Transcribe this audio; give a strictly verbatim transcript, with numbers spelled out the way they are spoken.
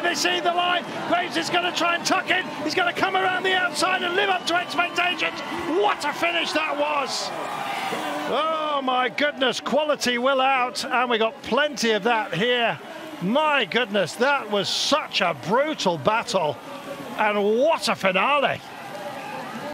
they see the line. Groves is going to try and tuck in. He's going to come around the outside and live up to expectations. What a finish that was. Oh my goodness, quality will out, and we got plenty of that here. My goodness, that was such a brutal battle, and what a finale.